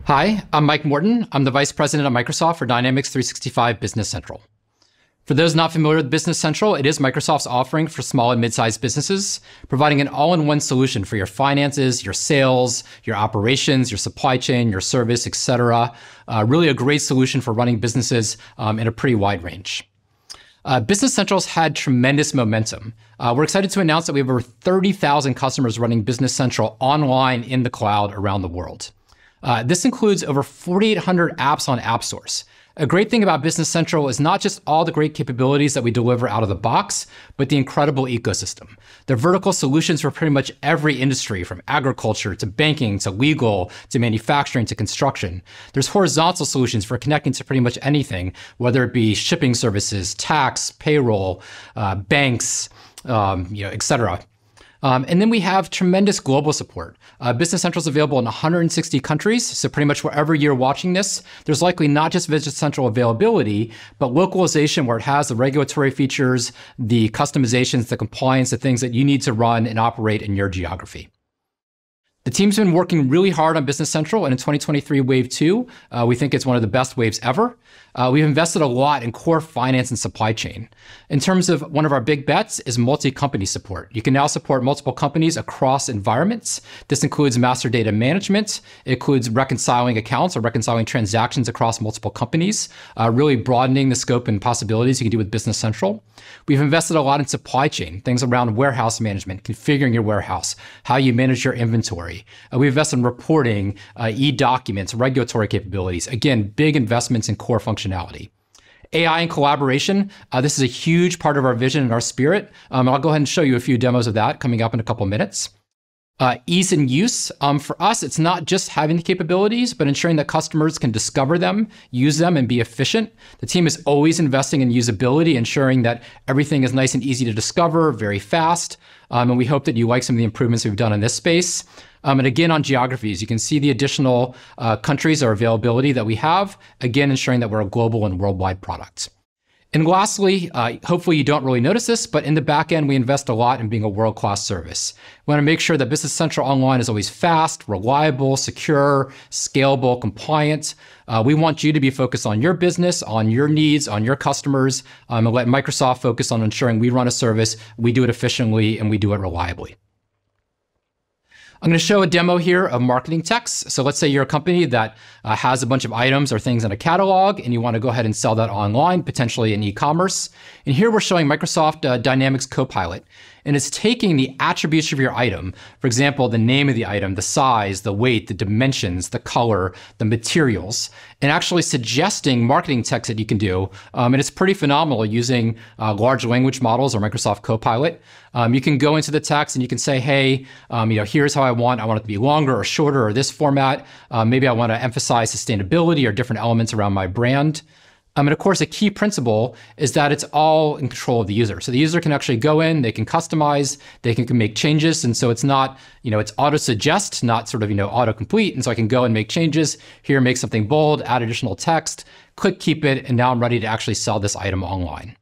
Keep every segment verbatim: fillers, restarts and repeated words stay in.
Hi, I'm Mike Morton. I'm the Vice President of Microsoft for Dynamics three sixty-five Business Central. For those not familiar with Business Central, it is Microsoft's offering for small and mid-sized businesses, providing an all-in-one solution for your finances, your sales, your operations, your supply chain, your service, et cetera. Uh, really a great solution for running businesses um, in a pretty wide range. Uh, Business Central's had tremendous momentum. Uh, we're excited to announce that we have over thirty thousand customers running Business Central online in the cloud around the world. Uh, this includes over forty-eight hundred apps on app stores. A great thing about Business Central is not just all the great capabilities that we deliver out of the box, but the incredible ecosystem. They're vertical solutions for pretty much every industry, from agriculture to banking to legal to manufacturing to construction. There's horizontal solutions for connecting to pretty much anything, whether it be shipping services, tax, payroll, uh, banks, um, you know, et cetera. Um, and then we have tremendous global support. Uh, Business Central is available in one hundred sixty countries, so pretty much wherever you're watching this, there's likely not just Business Central availability, but localization where it has the regulatory features, the customizations, the compliance, the things that you need to run and operate in your geography. The team's been working really hard on Business Central, and in twenty twenty-three Wave two, uh, we think it's one of the best waves ever. Uh, we've invested a lot in core finance and supply chain. In terms of one of our big bets is multi-company support. You can now support multiple companies across environments. This includes master data management. It includes reconciling accounts or reconciling transactions across multiple companies, uh, really broadening the scope and possibilities you can do with Business Central. We've invested a lot in supply chain, things around warehouse management, configuring your warehouse, how you manage your inventory. Uh, we've invested in reporting, uh, e-documents, regulatory capabilities. Again, big investments in core functionality. A I and collaboration, uh, this is a huge part of our vision and our spirit. Um, I'll go ahead and show you a few demos of that coming up in a couple minutes. Uh, ease in use. Um, for us, it's not just having the capabilities, but ensuring that customers can discover them, use them, and be efficient. The team is always investing in usability, ensuring that everything is nice and easy to discover, very fast. Um, and we hope that you like some of the improvements we've done in this space. Um, and again, on geographies, you can see the additional uh, countries or availability that we have, again, ensuring that we're a global and worldwide product. And lastly, uh, hopefully you don't really notice this, but in the back end, we invest a lot in being a world-class service. We want to make sure that Business Central Online is always fast, reliable, secure, scalable, compliant. Uh, we want you to be focused on your business, on your needs, on your customers, um, and let Microsoft focus on ensuring we run a service, we do it efficiently, and we do it reliably. I'm going to show a demo here of marketing text. So let's say you're a company that uh, has a bunch of items or things in a catalog, and you want to go ahead and sell that online, potentially in e-commerce. And here we're showing Microsoft uh, Dynamics Copilot. And it's taking the attributes of your item, for example, the name of the item, the size, the weight, the dimensions, the color, the materials, and actually suggesting marketing text that you can do. Um, and it's pretty phenomenal using uh, large language models or Microsoft Copilot. Um, you can go into the text and you can say, hey, um, you know, here's how I want, I want it to be longer or shorter or this format. Uh, maybe I want to emphasize sustainability or different elements around my brand. Um, and of course, a key principle is that it's all in control of the user. So the user can actually go in, they can customize, they can, can make changes. And so it's not, you know, it's auto-suggest, not sort of, you know, auto-complete. And so I can go and make changes here, make something bold, add additional text, click keep it, and now I'm ready to actually sell this item online.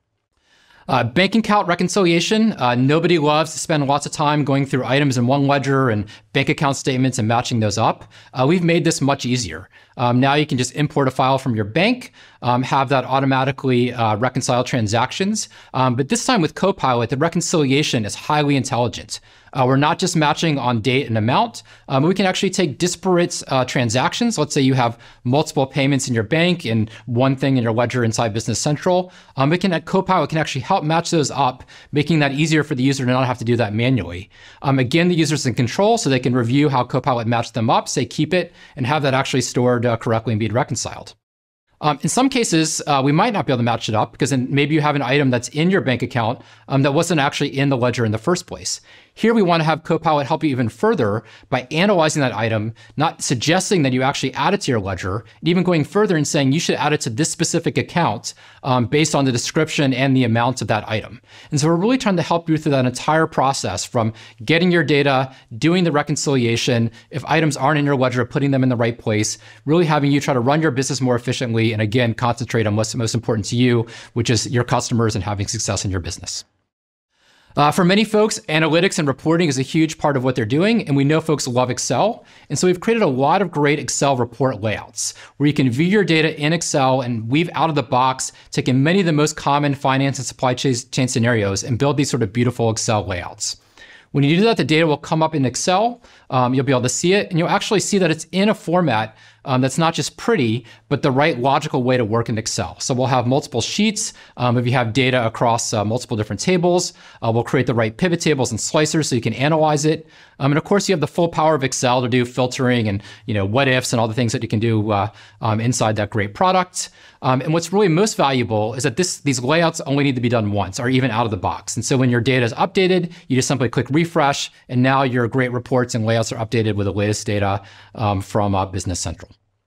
Uh, bank account reconciliation. Uh, nobody loves to spend lots of time going through items in one ledger and bank account statements and matching those up. Uh, we've made this much easier. Um, now you can just import a file from your bank, um, have that automatically uh, reconcile transactions. Um, but this time with Copilot, the reconciliation is highly intelligent. Uh, we're not just matching on date and amount. Um, we can actually take disparate uh, transactions. Let's say you have multiple payments in your bank and one thing in your ledger inside Business Central. Um, it can, Copilot can actually help match those up, making that easier for the user to not have to do that manually. Um, again, the user's in control, so they can review how Copilot matched them up, say keep it, and have that actually stored uh, correctly and be reconciled. Um, in some cases, uh, we might not be able to match it up because then maybe you have an item that's in your bank account um, that wasn't actually in the ledger in the first place. Here we want to have Copilot help you even further by analyzing that item, not suggesting that you actually add it to your ledger, and even going further and saying you should add it to this specific account um, based on the description and the amount of that item. And so we're really trying to help you through that entire process from getting your data, doing the reconciliation, if items aren't in your ledger, putting them in the right place, really having you try to run your business more efficiently and again, concentrate on what's most important to you, which is your customers and having success in your business. Uh, for many folks, analytics and reporting is a huge part of what they're doing, and we know folks love Excel. And so we've created a lot of great Excel report layouts where you can view your data in Excel and weave out of the box, taking many of the most common finance and supply chain scenarios and build these sort of beautiful Excel layouts. When you do that, the data will come up in Excel. Um, you'll be able to see it, and you'll actually see that it's in a format um, that's not just pretty, but the right logical way to work in Excel. So we'll have multiple sheets. Um, if you have data across uh, multiple different tables, uh, we'll create the right pivot tables and slicers so you can analyze it. Um, and of course, you have the full power of Excel to do filtering and you know what ifs and all the things that you can do uh, um, inside that great product. Um, and what's really most valuable is that this, these layouts only need to be done once or even out of the box. And so when your data is updated, you just simply click refresh, and now your great reports and layouts are updated with the latest data um, from uh, Business Central.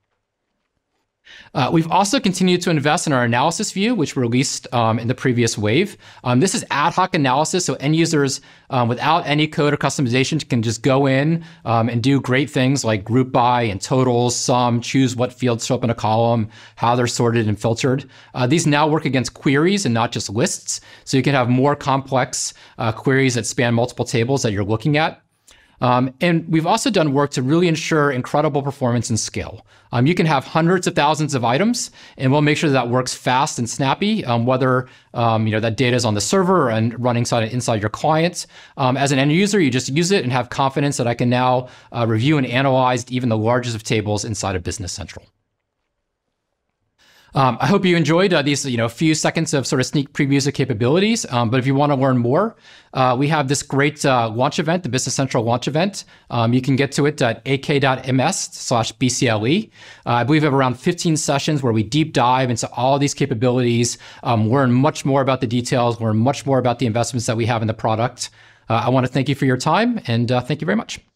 Uh, we've also continued to invest in our analysis view, which we released um, in the previous wave. Um, this is ad hoc analysis, so end users um, without any code or customization can just go in um, and do great things like group by and totals, sum, choose what fields show up in a column, how they're sorted and filtered. Uh, these now work against queries and not just lists, so you can have more complex uh, queries that span multiple tables that you're looking at. Um, and we've also done work to really ensure incredible performance and scale. Um, you can have hundreds of thousands of items, and we'll make sure that, that works fast and snappy, um, whether um, you know that data is on the server and running inside, inside your client. Um, as an end user, you just use it and have confidence that I can now uh, review and analyze even the largest of tables inside of Business Central. Um, I hope you enjoyed uh, these, you know, few seconds of sort of sneak previews of capabilities. Um, but if you want to learn more, uh, we have this great uh, launch event, the Business Central launch event. Um, you can get to it at ak.ms slash BCLE. Uh, I believe we have around fifteen sessions where we deep dive into all of these capabilities, um, learn much more about the details, learn much more about the investments that we have in the product. Uh, I want to thank you for your time, and uh, thank you very much.